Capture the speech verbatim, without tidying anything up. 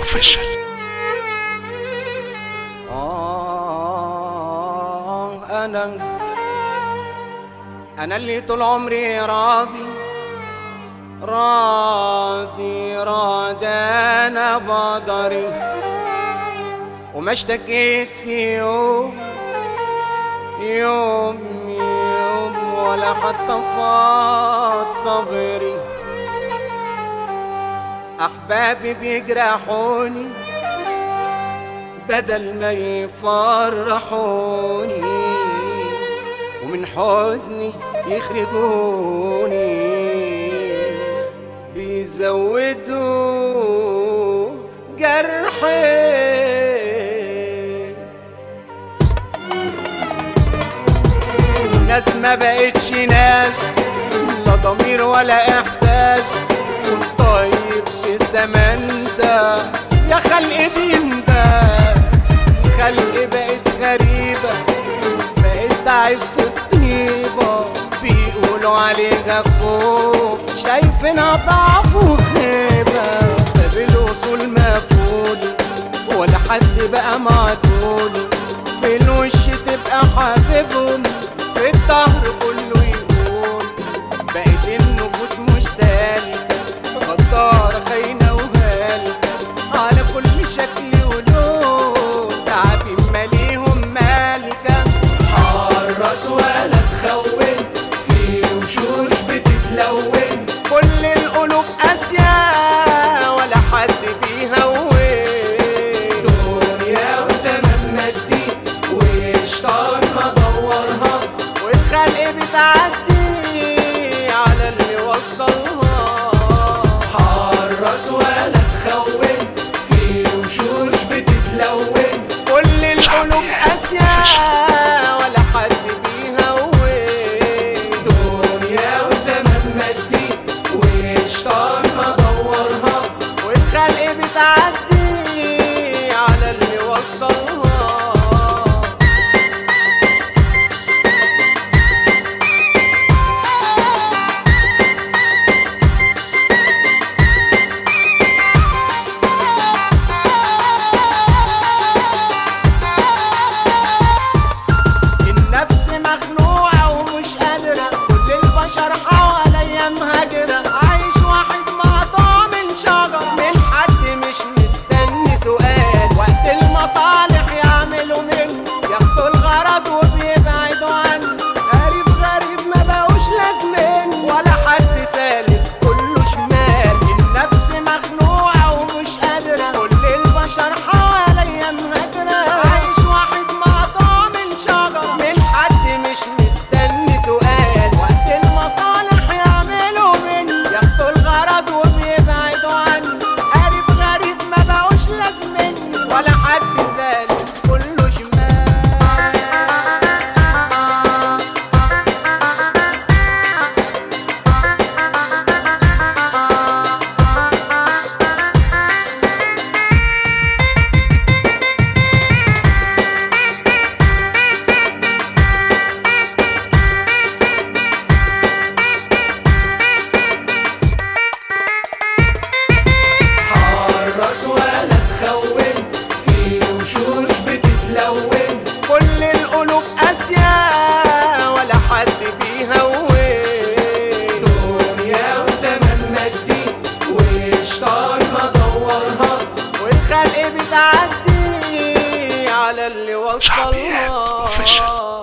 اوفيشال. آه أنا أنا اللي طول عمري راضي راضي راضي أنا بقدري، وما اشتكيت في يوم يوم يوم ولا حتى فاض صبري. أحبابي بيجرحوني بدل ما يفرحوني، ومن حزني يخرجوني، بيزودوا جرحي. الناس ما بقتش ناس، لا ضمير ولا إحساس، والطيب في الزمان ده يا خلق بينداس. خلق بقت غريبة، بقت تعب في الطيبة، بيقولوا عليها خوف، شايفينها ضعف وخيبة. باب الوصول مقفول ولا حد بقى معدول، في الوش تبقى حبيبهم، في الظهر كله يقول. بقت النفوس مش سالكة، غدارة خاينة وهالكة، على كل شكل ولون، تعبين ماليهم مالكة. حرص ولا تخون، في وشوش بتتلون، كل القلوب قاسية ولا حد بيهون. دنيا وزمن مادي وشطان مدورها، والخلق بتعدي على اللي وصلها. حرص ولا تخون، في وشوش بتتلون، كل القلوب قاسية ولا حد بيهون. دنيا وزمن مادي وشطان مدورها، والخلق بتعدي على اللي وصلها. النفس مخنوقة ومش قادرة، كل البشر حواليا مهاجرة، عايش واحد مقطوع من شجرة، من حد مش مستني سؤال، وقت المصالح يعملوا منه، ياخدوا الغرض وبيبعدوا عنه. غريب غريب ما بقوش لازمين، ولا حد سالك كله شمال. النفس مخنوقة ومش قادرة، كل البشر حواليا مهاجرة، عايش واحد مقطوع من شجرة، من حد مش مستني سؤال، وقت المصالح يعملوا منه، ياخدوا الغرض وبيبعدوا عنه. غريب غريب ما بقوش لازمين، ولا حد سالك كله شمال. حرص ولا تخون، في وشوش بتتلون، كل القلوب قاسية ولا حد بيهون. دنيا وزمن مادي وشطان مدورها، والخلق بتعدي على اللي شعبيات وصلها. اوفيشال.